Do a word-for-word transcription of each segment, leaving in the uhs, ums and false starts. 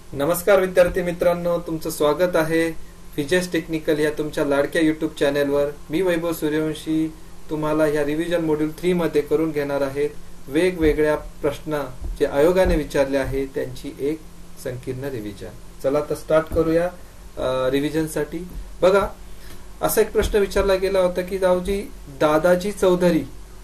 नमस्कार विद्यार्थी मित्रांनो, तुमचं स्वागत आहे फिजेस टेक्निकल या तुमच्या लाडक्या युट्यूब चॅनेलवर. मी वैभव सूर्यवंशी तुम्हाला या रिव्हिजन मॉड्यूल थ्री मध्ये करून घेणार आहेत वेगवेगळ्या प्रश्न जे आयोगाने विचारले आहेत त्यांची एक संकीर्ण रिव्हिजन. चला तर स्टार्ट करूया रिव्हिजन साठी. बघा, असा एक प्रश्न विचारला गेला होता की जाऊजी दादाजी चौधरी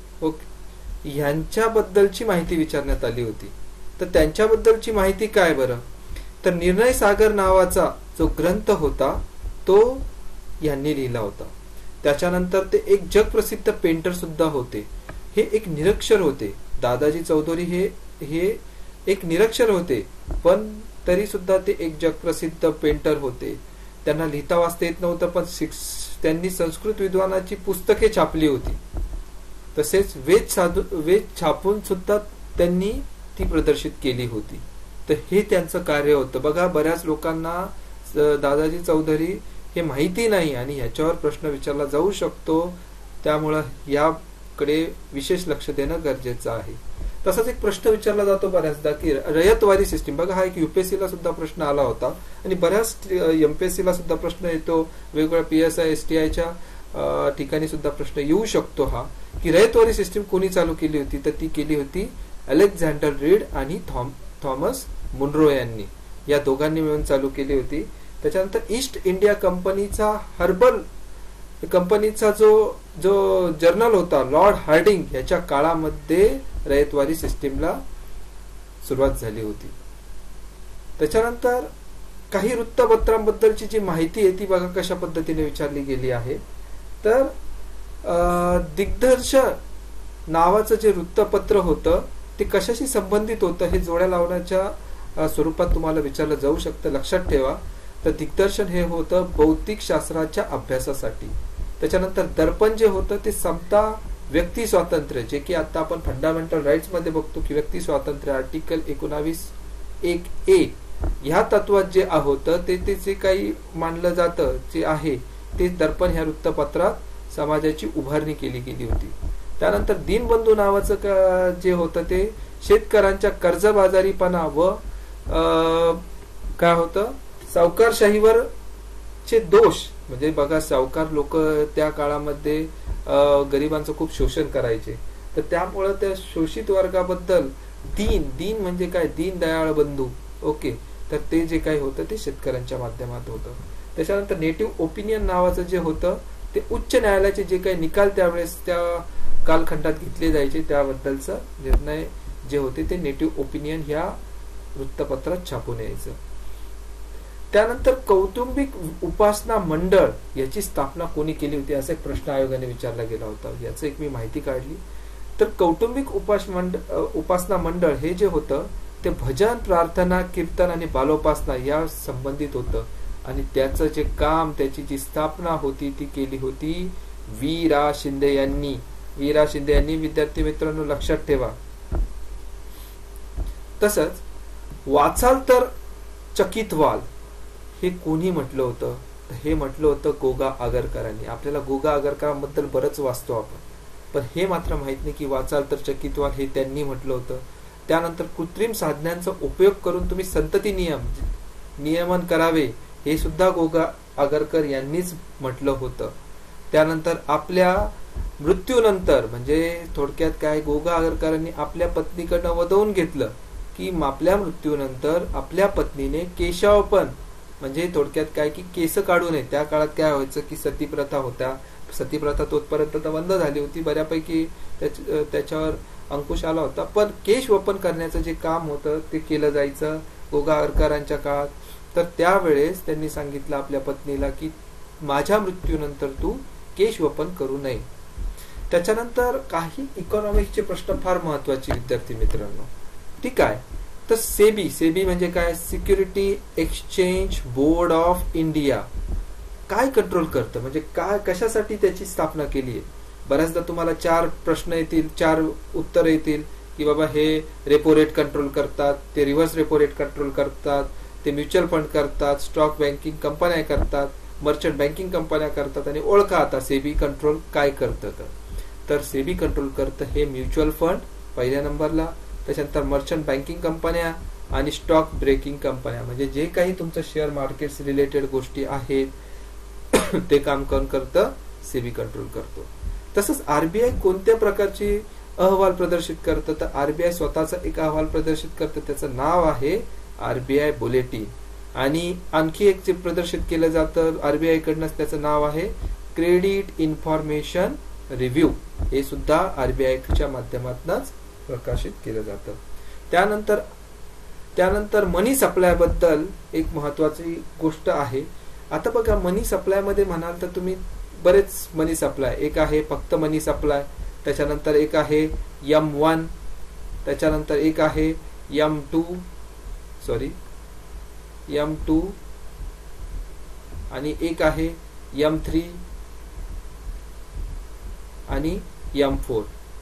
ओके यांच्याबद्दलची माहिती विचारण्यात आली होती. तर त्यांच्याबद्दलची माहिती काय बरं? तर निर्णय सागर नावाचा जो ग्रंथ होता तो यांनी लिहिला होता. त्याच्यानंतर ते एक जगप्रसिद्ध पेंटर सुद्धा होते. हे एक निरक्षर होते. दादाजी चौधरी हे हे एक निरक्षर होते, पण तरी सुद्धा ते एक जगप्रसिद्ध पेंटर होते. त्यांना लिहिता वाचता येत नव्हतं, पण त्यांनी संस्कृत विद्वानाची पुस्तके छापली होती. तसेच वेद साधू वेद छापून सुद्धा त्यांनी ती प्रदर्शित केली होती. तर हे त्यांचं कार्य होतं. बघा, बऱ्याच लोकांना दादाजी चौधरी हे माहिती नाही आणि ह्याच्यावर प्रश्न विचारला जाऊ शकतो. त्यामुळं याकडे विशेष लक्ष देणं गरजेचं आहे. तसाच एक प्रश्न विचारला जातो बऱ्याचदा की रयतवारी सिस्टीम. बघा, हा एक युपीएससी ला सुद्धा प्रश्न आला होता आणि बऱ्याच एमपीएससी ला सुद्धा प्रश्न येतो. वेगवेगळ्या पीएसआय एसटीआयच्या ठिकाणी सुद्धा प्रश्न येऊ शकतो हा की रयतवारी सिस्टीम कोणी चालू केली होती? तर ती केली होती अलेक्झांडर रीड आणि थॉम थॉमस मुनरो यांनी. या दोघांनी मिळून चालू केली होती. त्याच्यानंतर ईस्ट इंडिया कंपनीचा हर्बल कंपनीचा जो जो जर्नल होता लॉर्ड हार्डिंग याच्या काळामध्ये रयतवारी सिस्टीमला सुरुवात झाली होती. त्याच्यानंतर काही वृत्तपत्रांबद्दलची जी माहिती आहे ती बघा कशा पद्धतीने विचारली गेली आहे. तर दिग्दर्शन नावाचं जे वृत्तपत्र होतं ते कशाशी संबंधित होतं हे जोड्या लावण्याच्या स्वरूपात तुम्हाला विचारलं जाऊ शकतं. लक्षात ठेवा. तर दिग्दर्शन हे होतं भौतिक शास्त्राच्या अभ्यासासाठी. त्याच्यानंतर दर्पण जे होतं ते समता, व्यक्ती स्वातंत्र्य, जे की आता आपण फंडामेंटल राईट्स मध्ये बघतो की व्यक्ती स्वातंत्र्य आर्टिकल एकोणावीस एक ए ह्या तत्वात जे होतं ते ते जे काही मानलं जातं जे आहे ते दर्पण ह्या वृत्तपत्रात समाजाची उभारणी केली गेली होती. त्यानंतर दीनबंधू नावाचं जे होतं ते शेतकऱ्यांच्या कर्जबाजारीपणा व काय होतं सावकारशाहीवर चे दोष. म्हणजे बघा, सावकार लोक त्या काळामध्ये गरिबांचं खूप शोषण करायचे. तर त्यामुळं त्या शोषित वर्गाबद्दल दीन दीन म्हणजे काय, दीनदयाळ बंधू ओके तर ते जे काही होतं ते शेतकऱ्यांच्या माध्यमात होतं. त्याच्यानंतर नेटिव्ह ओपिनियन नावाचं जे होतं ते उच्च न्यायालयाचे जे काही निकाल त्यावेळेस त्या कालखंडात घेतले जायचे त्याबद्दलचा निर्णय जे होते ते नेटिव्ह ओपिनियन ह्या वृत्तपत्रात छापून यायचं. त्यानंतर कौटुंबिक उपासना मंडळ याची स्थापना कोणी केली होती असा एक प्रश्न आयोगाने विचारला गेला होता. याचं एक मी माहिती काढली. तर कौटुंबिक उपास मंडळ उपासना मंडळ हे जे होतं ते भजन, प्रार्थना, कीर्तन आणि बालोपासना या संबंधित होतं आणि त्याचं जे काम, त्याची जी स्थापना होती ती केली होती वी रा शिंदे यांनी. वी रा शिंदे यांनी विद्यार्थी मित्रांनो लक्षात ठेवा. तसंच वाचाल तर चकित व्हाल हे कोणी म्हटलं होतं? हे म्हटलं होतं गोगा आगरकरांनी. आपल्याला गोगा आगरकरांबद्दल बरंच वाचतो आपण, पण हे मात्र माहित नाही की वाचाल तर चकित व्हाल हे त्यांनी म्हटलं होतं. त्यानंतर कृत्रिम साधनांचा उपयोग करून तुम्ही संतती नियम नियमन करावे हे सुद्धा गोगा आगरकर यांनीच म्हटलं होतं. त्यानंतर आपल्या मृत्यूनंतर म्हणजे थोडक्यात काय, गोगा आगरकरांनी आपल्या पत्नीकडनं वधवून घेतलं की आपल्या मृत्यूनंतर आपल्या पत्नीने केशावपन म्हणजे थोडक्यात काय की केस काढू नये. त्या काळात काय व्हायचं की सतीप्रथा होत्या. सतीप्रथा तोपर्यंत तर बंद झाली होती, बऱ्यापैकी त्याच्यावर अंकुश आला होता, पण केश वपन करण्याचं जे काम होतं ते केलं जायचं गोगा आगरकरांच्या काळात. तर त्यावेळेस त्यांनी सांगितलं आपल्या पत्नीला की माझ्या मृत्यूनंतर तू केश वपन करू नये. त्याच्यानंतर काही इकॉनॉमिक्सचे प्रश्न फार महत्वाचे विद्यार्थी मित्रांनो. ठीक आहे. तर सेबी सेबी म्हणजे काय, security exchange board of India काय कंट्रोल करतं, म्हणजे काय, कशासाठी त्याची स्थापना केली आहे? बऱ्याचदा तुम्हाला चार प्रश्न येतील, चार उत्तर येतील की बाबा हे रेपो रेट कंट्रोल करतात, ते रिव्हर्स रेपो रेट कंट्रोल करतात, ते म्युच्युअल फंड करतात, स्टॉक बँकिंग कंपन्या करतात, मर्चंट बँकिंग कंपन्या करतात. आणि ओळखा आता सेबी कंट्रोल काय करतं. तर सेबी कंट्रोल करतं हे म्युच्युअल फंड पहिल्या नंबरला, त्याच्यानंतर मर्चंट बँकिंग कंपन्या आणि स्टॉक ब्रेकिंग कंपन्या, म्हणजे जे काही तुमचं शेअर मार्केट रिलेटेड गोष्टी आहेत ते काम कोण करतं, सेबी कंट्रोल करतो. तसंच आरबीआय कोणत्या प्रकारची अहवाल प्रदर्शित करतं, तर आरबीआय स्वतःचा एक अहवाल प्रदर्शित करतं, त्याचं नाव आहे आरबीआय बुलेटिन. आणि आणखी एक जे प्रदर्शित केलं जातं आरबीआय कडनं, त्याचं नाव आहे क्रेडिट इन्फॉर्मेशन रिव्ह्यू. हे सुद्धा आरबीआयच्या माध्यमातूनच प्रकाशित केलं जातं. त्यानंतर त्यानंतर मनी सप्लाय बद्दल एक महत्वाची गोष्ट आहे. आता बघा, मनी सप्लाय मध्ये म्हणाल तर तुम्ही बरेच मनी सप्लाय, एक आहे फक्त मनी सप्लाय, त्याच्यानंतर एक आहे एम वन, त्याच्यानंतर एक आहे M two sorry M two आणि एक आहे एम थ्री आणि M four.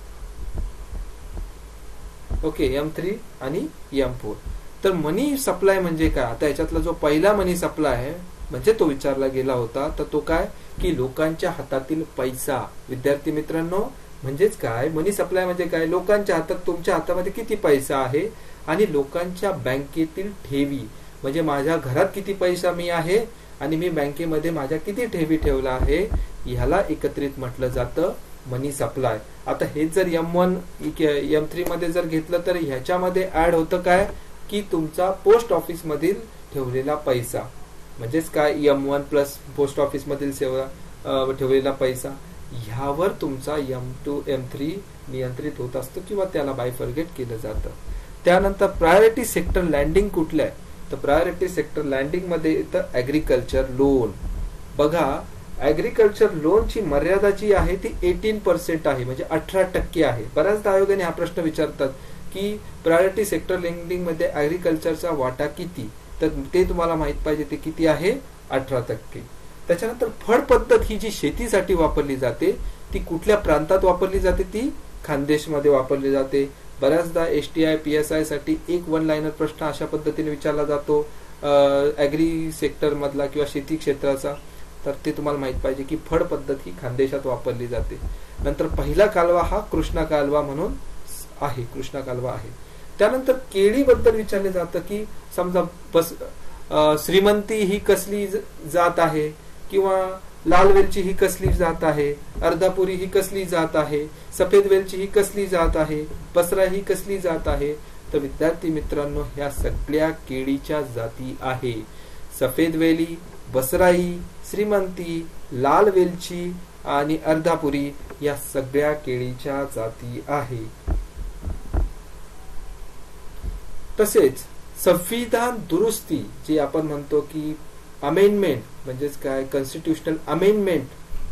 Okay, M three आणि एम फोर. तर मनी सप्लाय म्हणजे काय, आता याच्यातला जो पहिला मनी सप्लाय आहे म्हणजे तो विचारला गेला होता, तर तो काय की लोकांच्या हातातील पैसा. विद्यार्थी मित्रांनो, म्हणजेच काय मनी सप्लाय म्हणजे काय, लोकांच्या हातात, तुमच्या हातामध्ये किती पैसा आहे आणि लोकांच्या बँकेतील ठेवी, म्हणजे माझ्या घरात किती पैसा मी आहे आणि मी बँकेमध्ये माझ्या किती ठेवी ठेवला आहे, ह्याला एकत्रित म्हटलं जातं मनी सप्लाय. आता हे जर एम वन एम थ्री मध्ये जर घेतलं तर ह्याच्यामध्ये ऍड होतं काय की तुमचा पोस्ट ऑफिस मधील ठेवलेला पैसा, म्हणजेच काय M one plus post office मधील सेवा ठेवलेला पैसा, ह्यावर तुमचा एम टू एम थ्री नियंत्रित होत असतो किंवा त्याला बायफर्गेट केलं जातं. त्यानंतर प्रायोरिटी सेक्टर लँडिंग कुठलं आहे, तर प्रायोरिटी सेक्टर लँडिंग मध्ये येतं ऍग्रिकल्चर लोन. बघा, ऍग्रिकल्चर लोनची मर्यादा जी आहे ती एटीन पर्सेंट आहे, म्हणजे अठरा टक्के आहे. बऱ्याचदा आयोगाने हा प्रश्न विचारतात की प्रायोरिटी सेक्टर लेंडिंग मध्ये ऍग्रिकल्चरचा वाटा किती, तर ते तुम्हाला माहित पाहिजे, ते किती आहे, अठरा टक्के. त्याच्यानंतर फळ पद्धत ही जी शेतीसाठी वापरली जाते ती कुठल्या प्रांतात वापरली जाते, ती खानदेशमध्ये वापरली जाते. बऱ्याचदा एसटीआय पीएसआय साठी एक वन लाईनर प्रश्न अशा पद्धतीने विचारला जातो ऍग्री सेक्टर मधला किंवा शेती क्षेत्राचा, तर ते तुम्हाला माहित पाहिजे की फळ पद्धत ही खानदेशात वापरली जाते. नंतर पहिला कालवा हा कृष्णा कालवा म्हणून आहे, कृष्णा कालवा आहे. त्यानंतर केळी बद्दल विचारले जातं की समजा बस श्रीमंती ही कसली जात आहे किंवा लाल वेलची ही कसली जात आहे, अर्धापुरी ही कसली जात आहे, सफेद वेलची ही कसली जात आहे, बसरा ही कसली जात आहे, तर विद्यार्थी मित्रांनो ह्या सगळ्या केळीच्या जाती आहे. सफेद वेली, बसराई, श्रीमंती, लाल वेलची आणि अर्धापुरी या सगळ्या केळीच्या जाती आहे. तसेच संविधान दुरुस्ती जी आपण म्हणतो की अमेंडमेंट, म्हणजेच काय कॉन्स्टिट्यूशनल अमेंडमेंट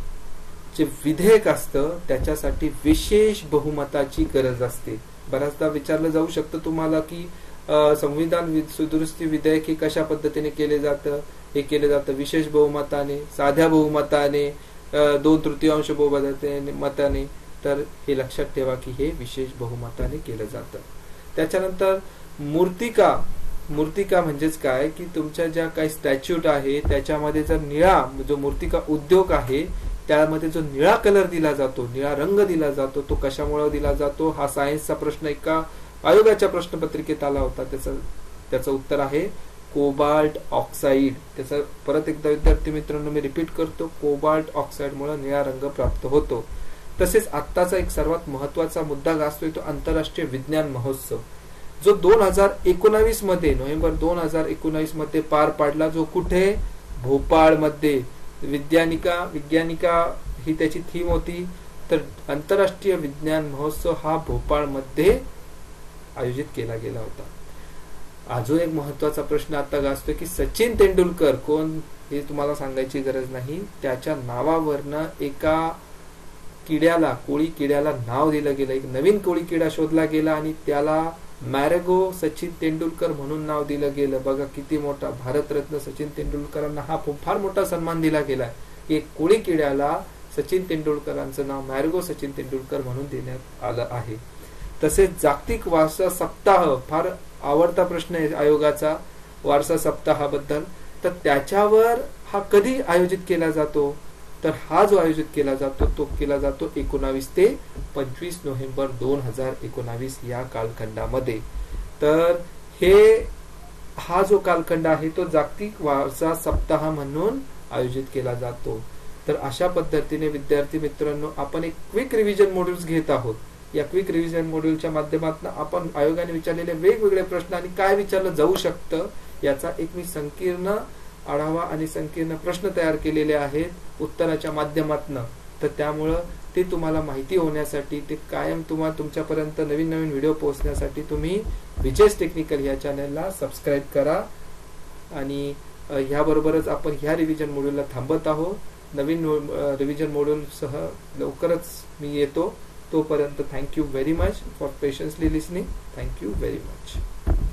जे विधेयक असतं त्याच्यासाठी विशेष बहुमताची गरज असते. बऱ्याचदा विचारलं जाऊ शकतं तुम्हाला की संविधान दुरुस्ती विधेयक हे कशा पद्धतीने केले जातं, हे केले जातं विशेष बहुमताने, साध्या बहुमताने, दोन तृतीयांश बहुमताने मताने, तर हे लक्षात ठेवा की हे विशेष बहुमताने केलं जातं. त्याच्यानंतर मूर्तिका, मूर्तिका म्हणजेच काय की तुमच्या ज्या काही स्टॅच्यूट आहे त्याच्यामध्ये जर निळा जो मूर्तिका उद्योग आहे त्यामध्ये जो निळा कलर दिला जातो, निळा रंग दिला जातो, तो कशामुळे दिला जातो, हा सायन्सचा प्रश्न एका आयोगाच्या प्रश्नपत्रिकेत आला होता. त्याचं त्याचं उत्तर आहे कोबाल्ट ऑक्साईड. त्याचं परत एकदा विद्यार्थी मित्रांनो मी रिपीट करतो, कोबाल्ट ऑक्साईड मुळे निळा रंग प्राप्त होतो. तसेच आत्ताचा एक सर्वात महत्वाचा मुद्दा गाजतोय तो आंतरराष्ट्रीय विज्ञान महोत्सव, जो दोन हजार एकोणावीस मध्ये नोव्हेंबर दोन हजार एकोणावीस मध्ये पार पाडला, जो कुठे भोपाळ मध्ये. विज्ञानिका विज्ञानिका ही त्याची थीम होती, तर आंतरराष्ट्रीय विज्ञान महोत्सव हा भोपाळ मध्ये आयोजित केला गेला होता. अजून एक महत्वाचा प्रश्न आता गाजतोय की सचिन तेंडुलकर कोण हे तुम्हाला सांगायची गरज नाही, त्याच्या नावावरनं एका किड्याला, कोळी किड्याला नाव दिलं गेलं. एक नवीन कोळी किडा शोधला गेला आणि त्याला मॅरेगो सचिन तेंडुलकर म्हणून नाव दिलं गेलं. बघा किती मोठा, भारतरत्न सचिन तेंडुलकरांना हा फार मोठा सन्मान दिला गेलाय. एक कोळी किड्याला सचिन तेंडुलकरांचं नाव मॅरेगो सचिन तेंडुलकर म्हणून देण्यात आलं आहे. तसेच जागतिक वारसा सप्ताह, फार आवडता प्रश्न आहे आयोगाचा वारसा सप्ताहाबद्दल, तर त्याच्यावर हा कधी आयोजित केला जातो, तर हा जो आयोजित केला जातो तो केला जातो एकोणावीस ते पंचवीस नोव्हेंबर दोन हजार एकोणावीस या कालखंडामध्ये. तर हे हा जो कालखंड आहे तो जागतिक वारसा सप्ताह म्हणून आयोजित केला जातो. तर अशा पद्धतीने विद्यार्थी मित्रांनो आपण एक क्विक रिव्हिजन मॉड्यूल्स घेत आहोत. या क्विक रिव्हिजन मॉड्यूलच्या माध्यमातून आपण आयोगाने विचारलेले वेगवेगळे प्रश्न आणि काय विचारलं जाऊ शकतं याचा एक मी संकीर्ण आढावा आणि संकीर्ण प्रश्न तयार केलेले आहेत उत्तराच्या माध्यमातून. तर त्यामुळं ते तुम्हाला माहिती होण्यासाठी, ते कायम तुम्हाला तुमच्यापर्यंत नवीन नवीन व्हिडिओ पोहोचण्यासाठी तुम्ही विजेस टेक्निकल या चॅनलला सबस्क्राईब करा. आणि ह्याबरोबरच आपण ह्या रिव्हिजन मॉड्यूलला थांबत आहोत. नवीन रिव्हिजन मॉड्यूल सह लवकरच मी येतो. तोपर्यंत thank you very much for patiently listening. Thank you very much.